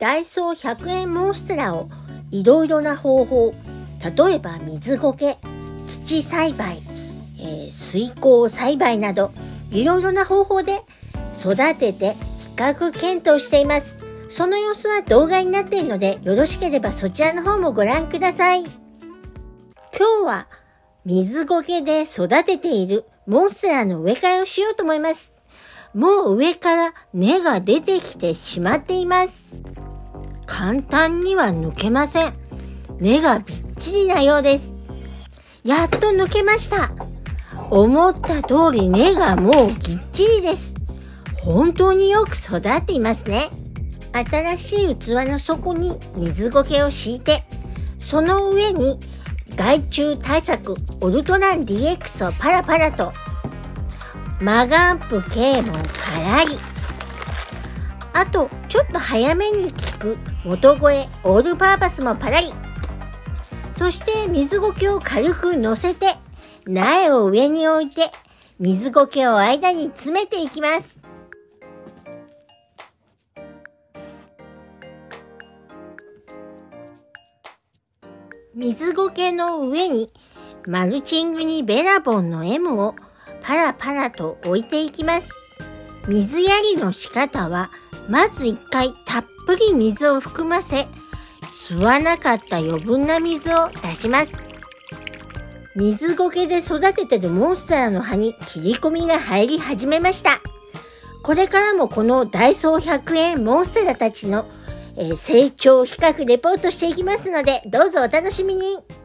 ダイソー100円モンステラをいろいろな方法、例えば水苔、土栽培、水耕栽培などいろいろな方法で育てて比較検討しています。その様子は動画になっているので、よろしければそちらの方もご覧ください。今日は水苔で育てているモンステラの植え替えをしようと思います。もう上から根が出てきてしまっています。簡単には抜けません。根がびっちりなようです。やっと抜けました。思った通り根がもうぎっちりです。本当によく育っていますね。新しい器の底に水苔を敷いて、その上に害虫対策オルトラン DX をパラパラと、マガンプ K もパラリ、あとちょっと早めに効く元肥オールパーパスもパラリ、そして水苔を軽く乗せて苗を上に置いて水苔を間に詰めていきます。水苔の上にマルチングにベラボンの M をパラパラと置いていきます。水やりの仕方は、まず1回たっぷり水を含ませ、吸わなかった余分な水を出します。水苔で育ててるモンステラの葉に切り込みが入り始めました。これからもこのダイソー100円モンステラたちの成長比較レポートしていきますので、どうぞお楽しみに。